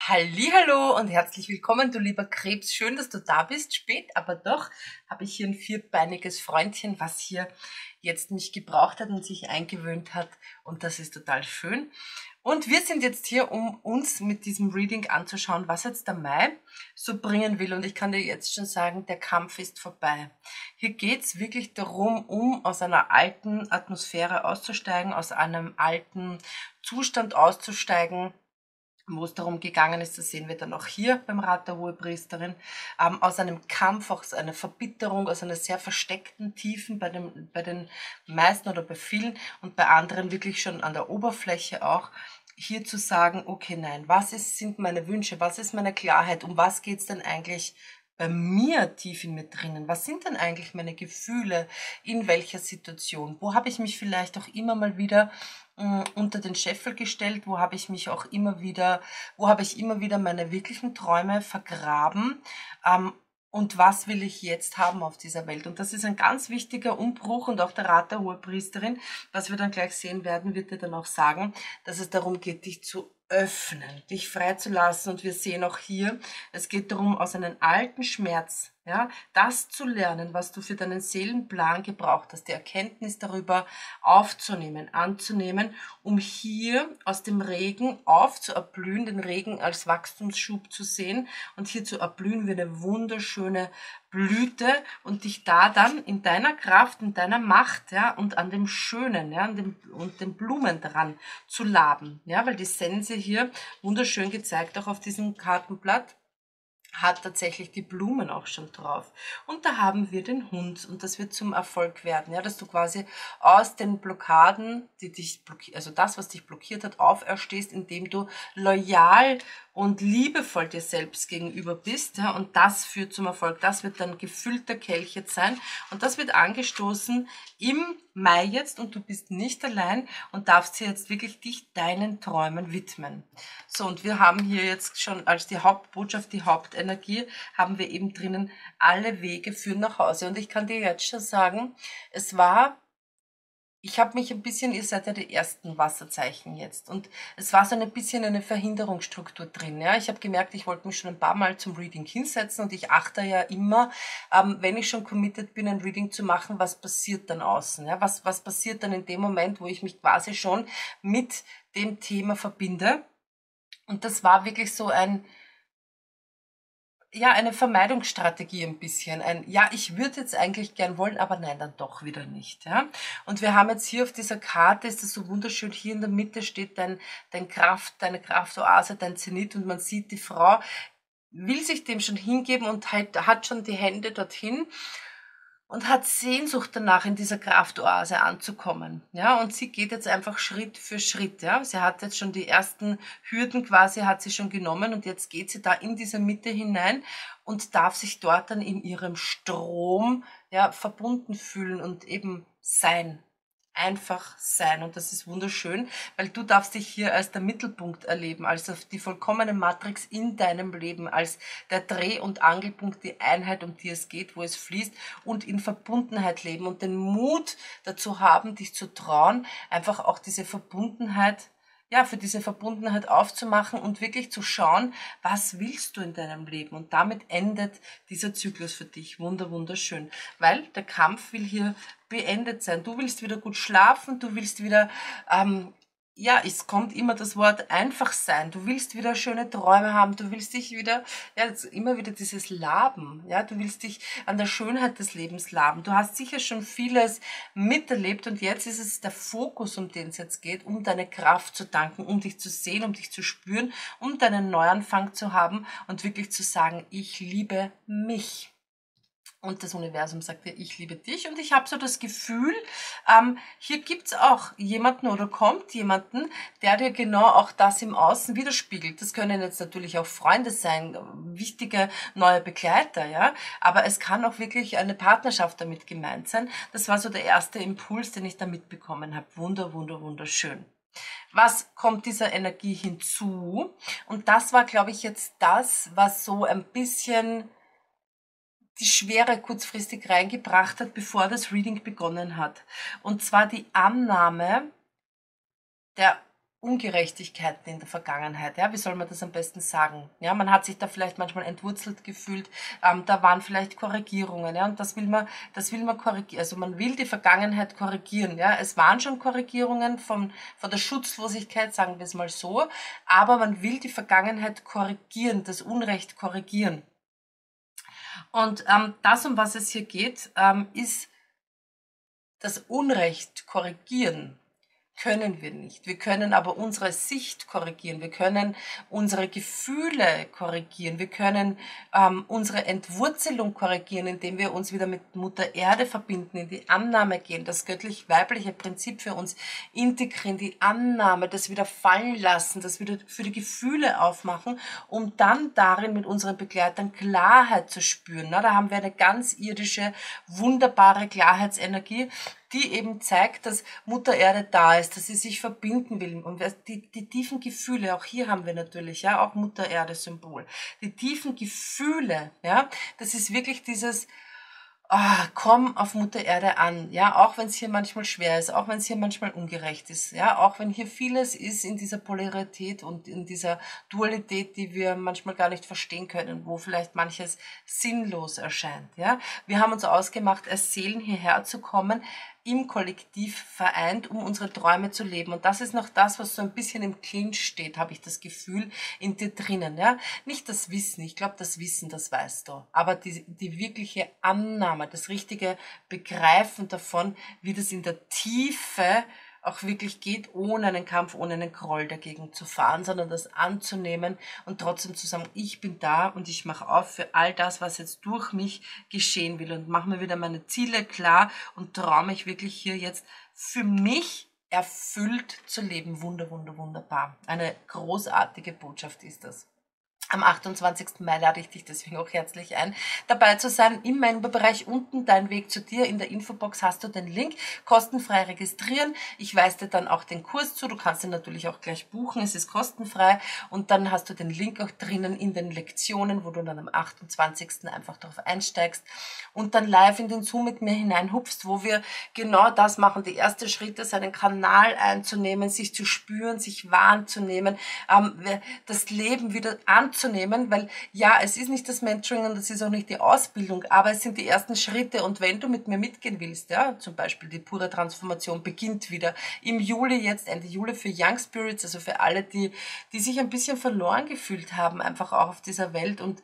Hallihallo und herzlich willkommen, du lieber Krebs. Schön, dass du da bist. Spät, aber doch habe ich hier ein vierbeiniges Freundchen, was hier jetzt mich gebraucht hat und sich eingewöhnt hat. Und das ist total schön. Und wir sind jetzt hier, um uns mit diesem Reading anzuschauen, was jetzt der Mai so bringen will. Und ich kann dir jetzt schon sagen, der Kampf ist vorbei. Hier geht's wirklich darum, um aus einer alten Atmosphäre auszusteigen, aus einem alten Zustand auszusteigen, wo es darum gegangen ist, das sehen wir dann auch hier beim Rat der Hohepriesterin, aus einem Kampf, aus einer Verbitterung, aus einer sehr versteckten Tiefen bei den meisten oder bei vielen und bei anderen wirklich schon an der Oberfläche auch, hier zu sagen, okay, nein, sind meine Wünsche, was ist meine Klarheit, um was geht's denn eigentlich bei mir tief in mir drinnen? Was sind denn eigentlich meine Gefühle? In welcher Situation? Wo habe ich mich vielleicht auch immer mal wieder unter den Scheffel gestellt? Wo habe ich immer wieder meine wirklichen Träume vergraben? Und was will ich jetzt haben auf dieser Welt? Und das ist ein ganz wichtiger Umbruch und auch der Rat der Hohepriesterin, was wir dann gleich sehen werden, wird dir dann auch sagen, dass es darum geht, dich zu öffnen, dich freizulassen. Und wir sehen auch hier, es geht darum, aus einem alten Schmerz, ja, das zu lernen, was du für deinen Seelenplan gebraucht hast, die Erkenntnis darüber aufzunehmen, anzunehmen, um hier aus dem Regen aufzuerblühen, den Regen als Wachstumsschub zu sehen und hier zu erblühen wie eine wunderschöne Blüte und dich da dann in deiner Kraft, in deiner Macht, ja, und an dem Schönen, ja, und den Blumen dran zu laben, ja, weil die Sense hier wunderschön gezeigt, auch auf diesem Kartenblatt, hat tatsächlich die Blumen auch schon drauf. Und da haben wir den Hund und das wird zum Erfolg werden, ja, dass du quasi aus den Blockaden, die dich blockiert, also das, was dich blockiert hat, auferstehst, indem du loyal und liebevoll dir selbst gegenüber bist, ja, und das führt zum Erfolg. Das wird dann gefüllter Kelch jetzt sein und das wird angestoßen im Mai jetzt und du bist nicht allein und darfst hier jetzt wirklich dich deinen Träumen widmen. So, und wir haben hier jetzt schon als die Hauptbotschaft, die Hauptenergie, haben wir eben drinnen, alle Wege führen nach Hause. Und ich kann dir jetzt schon sagen, ich habe mich ein bisschen, ihr seid ja die ersten Wasserzeichen jetzt und es war so ein bisschen eine Verhinderungsstruktur drin. Ja, ich habe gemerkt, ich wollte mich schon ein paar Mal zum Reading hinsetzen und ich achte ja immer, wenn ich schon committed bin, ein Reading zu machen, was passiert dann außen? Ja, was passiert dann in dem Moment, wo ich mich quasi schon mit dem Thema verbinde? Und das war wirklich so eine Vermeidungsstrategie ein bisschen. Ich würde jetzt eigentlich gern wollen, aber nein, dann doch wieder nicht. Ja? Und wir haben jetzt hier auf dieser Karte, ist das so wunderschön, hier in der Mitte steht deine Kraftoase, dein Zenit und man sieht, die Frau will sich dem schon hingeben und hat schon die Hände dorthin und hat Sehnsucht danach, in dieser Kraftoase anzukommen. Ja, und sie geht jetzt einfach Schritt für Schritt. Ja, sie hat jetzt schon die ersten Hürden quasi, hat sie schon genommen und jetzt geht sie da in diese Mitte hinein und darf sich dort dann in ihrem Strom, ja, verbunden fühlen und eben sein. Einfach sein. Und das ist wunderschön, weil du darfst dich hier als der Mittelpunkt erleben, als die vollkommene Matrix in deinem Leben, als der Dreh- und Angelpunkt, die Einheit, um die es geht, wo es fließt und in Verbundenheit leben und den Mut dazu haben, dich zu trauen, einfach auch diese Verbundenheit, ja, für diese Verbundenheit aufzumachen und wirklich zu schauen, was willst du in deinem Leben? Und damit endet dieser Zyklus für dich. Wunderschön. Weil der Kampf will hier beendet sein. Du willst wieder gut schlafen, du willst wieder, es kommt immer das Wort einfach sein. Du willst wieder schöne Träume haben, du willst dich wieder, immer wieder dieses Laben, ja, du willst dich an der Schönheit des Lebens laben. Du hast sicher schon vieles miterlebt und jetzt ist es der Fokus, um den es jetzt geht, um deine Kraft zu danken, um dich zu sehen, um dich zu spüren, um deinen Neuanfang zu haben und wirklich zu sagen, ich liebe mich. Und das Universum sagt dir, ich liebe dich. Und ich habe so das Gefühl, hier gibt's auch jemanden oder kommt jemanden, der dir genau auch das im Außen widerspiegelt. Das können jetzt natürlich auch Freunde sein, wichtige neue Begleiter, ja. Aber es kann auch wirklich eine Partnerschaft damit gemeint sein. Das war so der erste Impuls, den ich da mitbekommen habe. Wunderschön. Was kommt dieser Energie hinzu? Und das war, glaube ich, jetzt das, was so ein bisschen die Schwere kurzfristig reingebracht hat, bevor das Reading begonnen hat. Und zwar die Annahme der Ungerechtigkeiten in der Vergangenheit. Ja, wie soll man das am besten sagen? Ja, man hat sich da vielleicht manchmal entwurzelt gefühlt. Da waren vielleicht Korrigierungen. Ja, und das will man korrigieren. Also man will die Vergangenheit korrigieren. Ja, es waren schon Korrigierungen von der Schutzlosigkeit, sagen wir es mal so. Aber man will die Vergangenheit korrigieren, das Unrecht korrigieren. Und das, um was es hier geht, ist das Unrecht korrigieren. Können wir nicht. Wir können aber unsere Sicht korrigieren. Wir können unsere Gefühle korrigieren. Wir können unsere Entwurzelung korrigieren, indem wir uns wieder mit Mutter Erde verbinden, in die Annahme gehen, das göttlich-weibliche Prinzip für uns integrieren, die Annahme, das wieder fallen lassen, das wieder für die Gefühle aufmachen, um dann darin mit unseren Begleitern Klarheit zu spüren. Da haben wir eine ganz irdische, wunderbare Klarheitsenergie, die eben zeigt, dass Mutter Erde da ist, dass sie sich verbinden will. Und die tiefen Gefühle, auch hier haben wir natürlich, ja, auch Mutter Erde Symbol. Die tiefen Gefühle, ja, das ist wirklich dieses, komm auf Mutter Erde an, ja, auch wenn es hier manchmal schwer ist, auch wenn es hier manchmal ungerecht ist, ja, auch wenn hier vieles ist in dieser Polarität und in dieser Dualität, die wir manchmal gar nicht verstehen können, wo vielleicht manches sinnlos erscheint, ja. Wir haben uns ausgemacht, als Seelen hierher zu kommen, im Kollektiv vereint, um unsere Träume zu leben. Und das ist noch das, was so ein bisschen im Clinch steht, habe ich das Gefühl, in dir drinnen. Ja? Nicht das Wissen, ich glaube, das Wissen, das weißt du. Aber die wirkliche Annahme, das richtige Begreifen davon, wie das in der Tiefe auch wirklich geht, ohne einen Kampf, ohne einen Groll dagegen zu fahren, sondern das anzunehmen und trotzdem zu sagen, ich bin da und ich mache auf für all das, was jetzt durch mich geschehen will und mache mir wieder meine Ziele klar und traue mich wirklich hier jetzt für mich erfüllt zu leben. Wunderbar. Eine großartige Botschaft ist das. Am 28. Mai lade ich dich deswegen auch herzlich ein, dabei zu sein im Memberbereich unten, dein Weg zu dir. In der Infobox hast du den Link, kostenfrei registrieren. Ich weise dir dann auch den Kurs zu, du kannst ihn natürlich auch gleich buchen, es ist kostenfrei und dann hast du den Link auch drinnen in den Lektionen, wo du dann am 28. einfach darauf einsteigst und dann live in den Zoom mit mir hineinhupfst, wo wir genau das machen. Die erste Schritte, seinen Kanal einzunehmen, sich zu spüren, sich wahrzunehmen, das Leben wieder anzunehmen, weil ja, es ist nicht das Mentoring und es ist auch nicht die Ausbildung, aber es sind die ersten Schritte und wenn du mit mir mitgehen willst, ja, zum Beispiel die pure Transformation beginnt wieder im Juli jetzt, Ende Juli für Young Spirits, also für alle, die sich ein bisschen verloren gefühlt haben, einfach auch auf dieser Welt und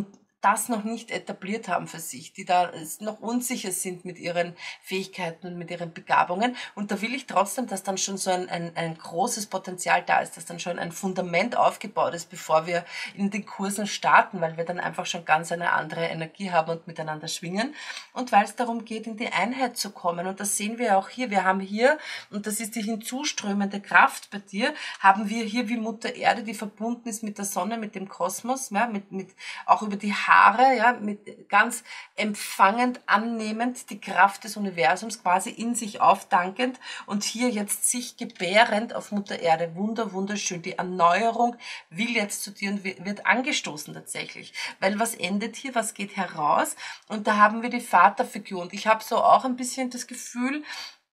das noch nicht etabliert haben für sich, die da noch unsicher sind mit ihren Fähigkeiten und mit ihren Begabungen. Und da will ich trotzdem, dass dann schon so ein großes Potenzial da ist, dass dann schon ein Fundament aufgebaut ist, bevor wir in den Kursen starten, weil wir dann einfach schon ganz eine andere Energie haben und miteinander schwingen. Und weil es darum geht, in die Einheit zu kommen. Und das sehen wir auch hier. Wir haben hier, und das ist die hinzuströmende Kraft bei dir, haben wir hier wie Mutter Erde, die verbunden ist mit der Sonne, mit dem Kosmos, ja, mit auch über die Haare, ja, mit ganz empfangend, annehmend die Kraft des Universums quasi in sich aufdankend und hier jetzt sich gebärend auf Mutter Erde. Wunderschön. Die Erneuerung will jetzt zu dir und wird angestoßen tatsächlich. Weil was endet hier, was geht heraus? Und da haben wir die Vaterfigur. Und ich habe so auch ein bisschen das Gefühl,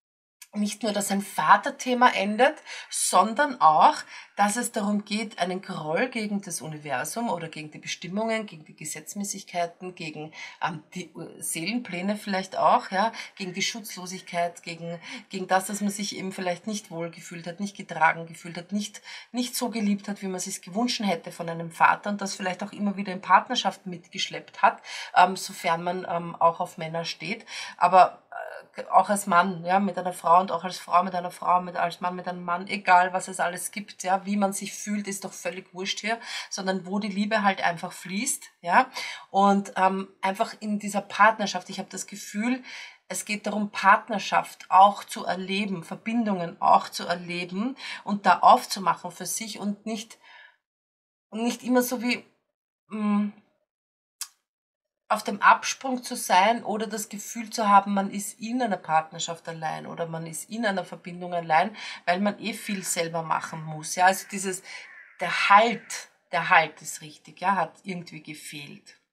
nicht nur, dass ein Vaterthema endet, sondern auch, dass es darum geht, einen Groll gegen das Universum oder gegen die Bestimmungen, gegen die Gesetzmäßigkeiten, gegen die Seelenpläne vielleicht auch, ja, gegen die Schutzlosigkeit, gegen das, dass man sich eben vielleicht nicht wohlgefühlt hat, nicht getragen gefühlt hat, nicht so geliebt hat, wie man es sich gewünscht hätte von einem Vater und das vielleicht auch immer wieder in Partnerschaft mitgeschleppt hat, sofern man auch auf Männer steht. Aber auch als Mann, ja, mit einer Frau und auch als Frau mit einer Frau, als Mann mit einem Mann, egal was es alles gibt, ja, wie man sich fühlt, ist doch völlig wurscht hier, sondern wo die Liebe halt einfach fließt, ja, und einfach in dieser Partnerschaft, ich habe das Gefühl, es geht darum, Partnerschaft auch zu erleben, Verbindungen auch zu erleben und da aufzumachen für sich und nicht immer so wie auf dem Absprung zu sein oder das Gefühl zu haben, man ist in einer Partnerschaft allein oder man ist in einer Verbindung allein, weil man viel selber machen muss. Ja, also der Halt ist richtig, ja, hat irgendwie gefehlt.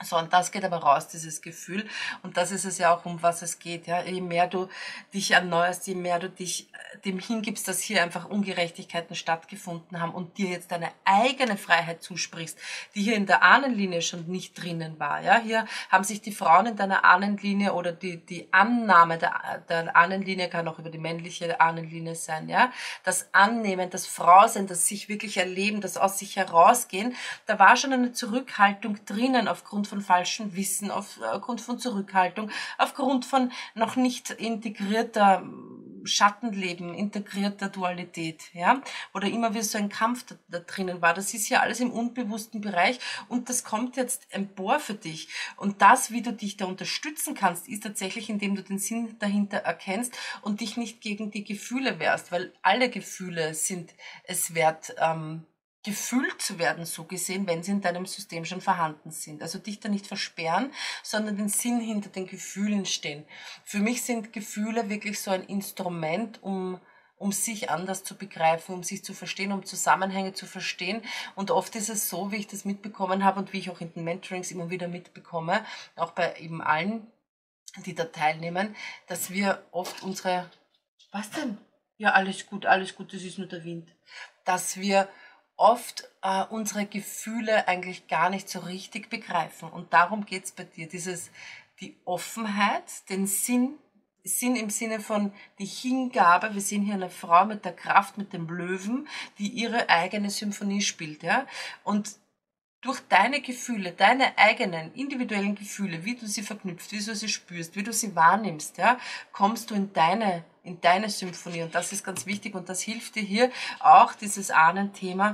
So, und das geht aber raus, dieses Gefühl. Und das ist es ja auch, um was es geht. Ja? Je mehr du dich erneuerst, je mehr du dich dem hingibst, dass hier einfach Ungerechtigkeiten stattgefunden haben und dir jetzt deine eigene Freiheit zusprichst, die hier in der Ahnenlinie schon nicht drinnen war. Ja? Hier haben sich die Frauen in deiner Ahnenlinie oder die Annahme der Ahnenlinie kann auch über die männliche Ahnenlinie sein. Ja? Das Annehmen, das Frausein, das sich wirklich erleben, das aus sich herausgehen, da war schon eine Zurückhaltung drinnen aufgrund von falschem Wissen, aufgrund von Zurückhaltung, aufgrund von noch nicht integrierter Schattenleben, integrierter Dualität, ja, oder immer wieder so ein Kampf da drinnen war. Das ist ja alles im unbewussten Bereich und das kommt jetzt empor für dich. Und das, wie du dich da unterstützen kannst, ist tatsächlich, indem du den Sinn dahinter erkennst und dich nicht gegen die Gefühle wehrst, weil alle Gefühle sind es wert, gefühlt zu werden, so gesehen, wenn sie in deinem System schon vorhanden sind. Also dich da nicht versperren, sondern den Sinn hinter den Gefühlen stehen. Für mich sind Gefühle wirklich so ein Instrument, um sich anders zu begreifen, um sich zu verstehen, um Zusammenhänge zu verstehen. Und oft ist es so, wie ich das mitbekommen habe und wie ich auch in den Mentorings immer wieder mitbekomme, auch bei eben allen, die da teilnehmen, dass wir oft unsere, was denn? Ja, alles gut, das ist nur der Wind. Dass wir oft unsere Gefühle eigentlich gar nicht so richtig begreifen. Und darum geht's bei dir. Die Offenheit, den Sinn im Sinne von die Hingabe. Wir sehen hier eine Frau mit der Kraft, mit dem Löwen, die ihre eigene Symphonie spielt. Ja? Und durch deine Gefühle, deine eigenen individuellen Gefühle, wie du sie verknüpft, wie du sie spürst, wie du sie wahrnimmst, ja, kommst du in deine Symphonie. Und das ist ganz wichtig und das hilft dir hier auch, dieses Ahnenthema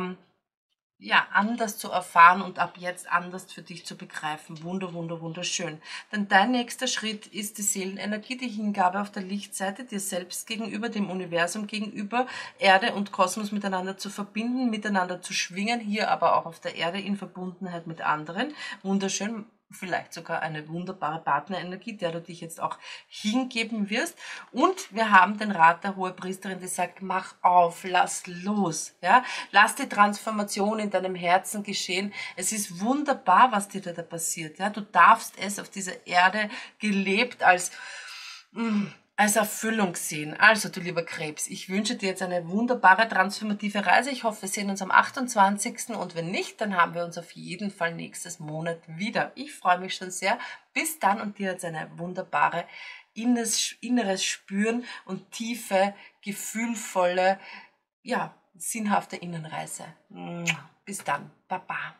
ja, anders zu erfahren und ab jetzt anders für dich zu begreifen. Wunderschön. Denn dein nächster Schritt ist die Seelenenergie, die Hingabe auf der Lichtseite, dir selbst gegenüber, dem Universum gegenüber, Erde und Kosmos miteinander zu verbinden, miteinander zu schwingen, hier aber auch auf der Erde in Verbundenheit mit anderen. Wunderschön. Vielleicht sogar eine wunderbare Partnerenergie, der du dich jetzt auch hingeben wirst. Und wir haben den Rat der Hohepriesterin, die sagt, mach auf, lass los, ja, lass die Transformation in deinem Herzen geschehen. Es ist wunderbar, was dir da passiert, ja, du darfst es auf dieser Erde gelebt als Erfüllung sehen. Also, du lieber Krebs, ich wünsche dir jetzt eine wunderbare transformative Reise. Ich hoffe, wir sehen uns am 28. Und wenn nicht, dann haben wir uns auf jeden Fall nächstes Monat wieder. Ich freue mich schon sehr. Bis dann und dir jetzt eine wunderbare inneres Spüren und tiefe, gefühlvolle, ja, sinnhafte Innenreise. Bis dann. Baba.